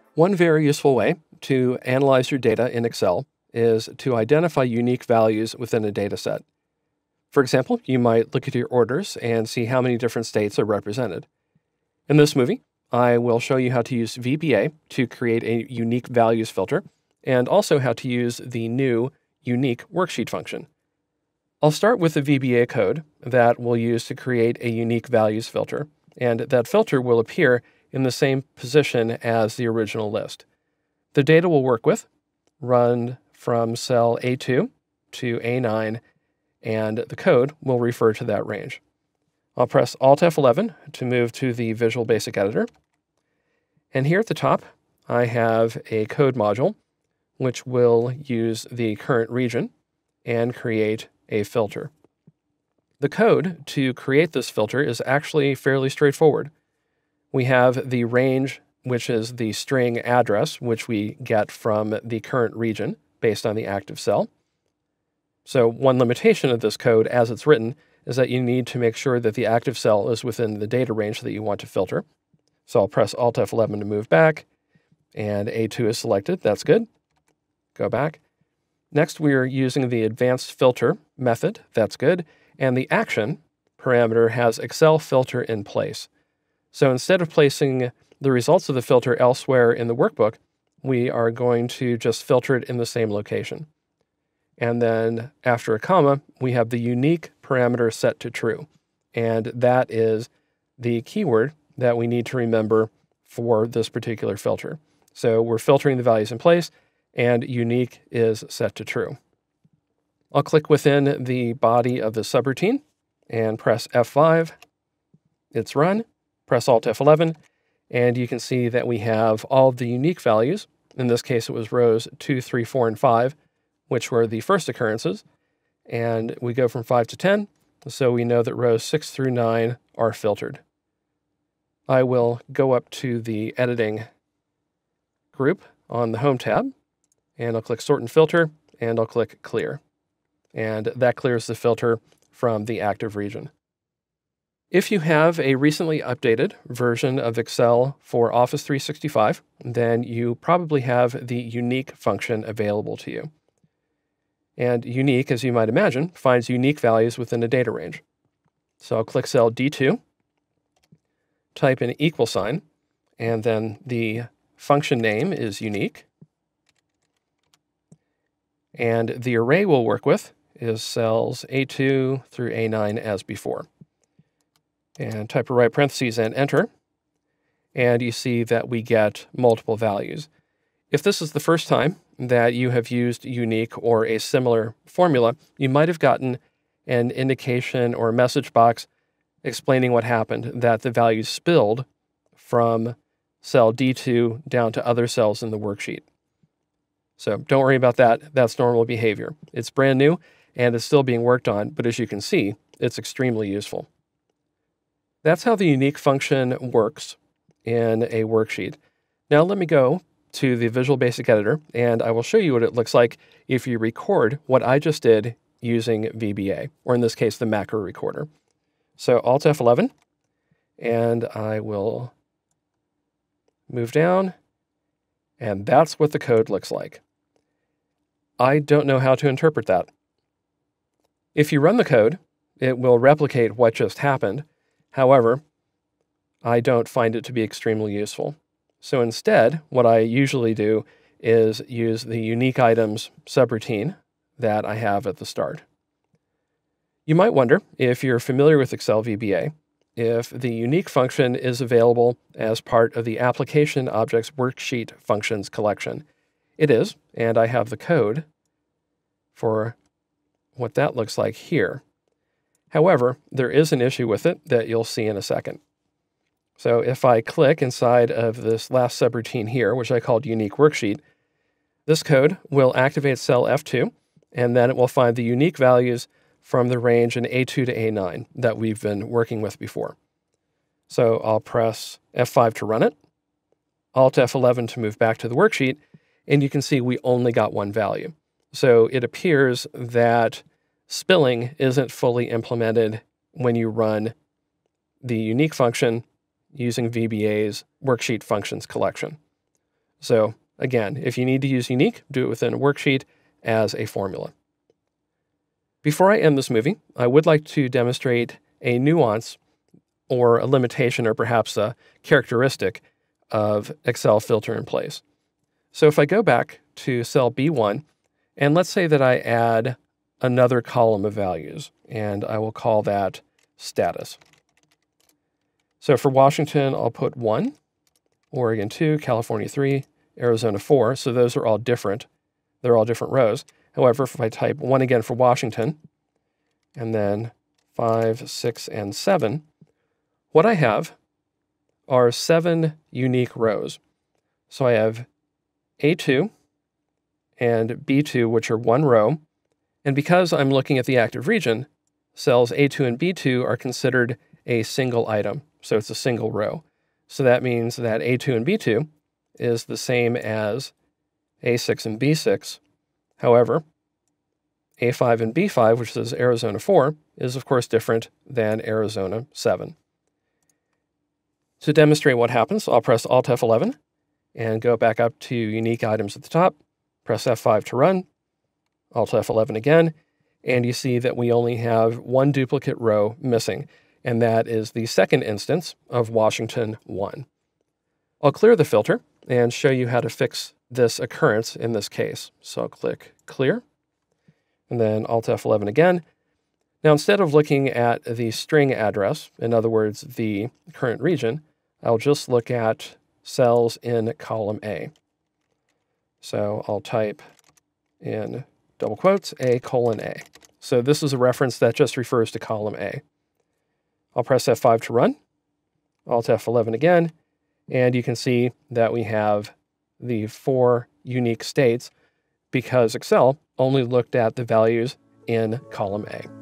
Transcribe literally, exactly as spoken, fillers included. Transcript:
One very useful way to analyze your data in Excel is to identify unique values within a data set. For example, you might look at your orders and see how many different states are represented. In this movie, I will show you how to use V B A to create a unique values filter, and also how to use the new unique worksheet function. I'll start with the V B A code that we'll use to create a unique values filter, and that filter will appear in the same position as the original list. The data we'll work with run from cell A two to A nine, and the code will refer to that range. I'll press Alt F eleven to move to the Visual Basic Editor. And here at the top, I have a code module which will use the current region and create a filter. The code to create this filter is actually fairly straightforward. We have the range, which is the string address, which we get from the current region based on the active cell. So one limitation of this code as it's written is that you need to make sure that the active cell is within the data range that you want to filter. So I'll press Alt F eleven to move back, and A two is selected. That's good. Go back. Next, we are using the advanced filter method. That's good. And the action parameter has Excel filter in place. So instead of placing the results of the filter elsewhere in the workbook, we are going to just filter it in the same location. And then after a comma, we have the unique parameter set to true. And that is the keyword that we need to remember for this particular filter. So we're filtering the values in place, and unique is set to true. I'll click within the body of the subroutine and press F five. It's run. Press Alt F eleven, and you can see that we have all of the unique values. In this case, it was rows two, three, four, and five, which were the first occurrences. And we go from five to ten, so we know that rows six through nine are filtered. I will go up to the editing group on the Home tab, and I'll click Sort and Filter, and I'll click Clear. And that clears the filter from the active region. If you have a recently updated version of Excel for Office three sixty-five, then you probably have the unique function available to you. And unique, as you might imagine, finds unique values within a data range. So I'll click cell D two, type in equal sign, and then the function name is unique. And the array we'll work with is cells A two through A nine as before. And type a right parentheses and enter, and you see that we get multiple values. If this is the first time that you have used unique or a similar formula, you might have gotten an indication or a message box explaining what happened, that the values spilled from cell D two down to other cells in the worksheet. So don't worry about that. That's normal behavior. It's brand new and it's still being worked on, but as you can see, it's extremely useful. That's how the unique function works in a worksheet. Now let me go to the Visual Basic Editor, and I will show you what it looks like if you record what I just did using V B A, or in this case, the macro recorder. So Alt F eleven, and I will move down, and that's what the code looks like. I don't know how to interpret that. If you run the code, it will replicate what just happened. However, I don't find it to be extremely useful. So instead, what I usually do is use the unique items subroutine that I have at the start. You might wonder, if you're familiar with Excel V B A, if the unique function is available as part of the Application Objects Worksheet Functions collection. It is, and I have the code for what that looks like here. However, there is an issue with it that you'll see in a second. So if I click inside of this last subroutine here, which I called Unique Worksheet, this code will activate cell F two, and then it will find the unique values from the range in A two to A nine that we've been working with before. So I'll press F five to run it, Alt F eleven to move back to the worksheet, and you can see we only got one value. So it appears that spilling isn't fully implemented when you run the unique function using V B A's worksheet functions collection. So again, if you need to use unique, do it within a worksheet as a formula. Before I end this movie, I would like to demonstrate a nuance or a limitation or perhaps a characteristic of Excel filter in place. So if I go back to cell B one, and let's say that I add another column of values, and I will call that status. So for Washington, I'll put one, Oregon two, California three, Arizona four. So those are all different. They're all different rows. However, if I type one again for Washington, and then five, six, and seven, what I have are seven unique rows. So I have A two and B two, which are one row. And because I'm looking at the active region, cells A two and B two are considered a single item. So it's a single row. So that means that A two and B two is the same as A six and B six. However, A five and B five, which is Arizona four, is of course different than Arizona seven. To demonstrate what happens, I'll press Alt F eleven and go back up to unique items at the top, press F five to run, Alt F eleven again, and you see that we only have one duplicate row missing, and that is the second instance of Washington one. I'll clear the filter and show you how to fix this occurrence in this case. So I'll click Clear, and then Alt F eleven again. Now, instead of looking at the string address, in other words, the current region, I'll just look at cells in column A. So I'll type in double quotes A colon A. So this is a reference that just refers to column A. I'll press F five to run, Alt F eleven again, and you can see that we have the four unique states because Excel only looked at the values in column A.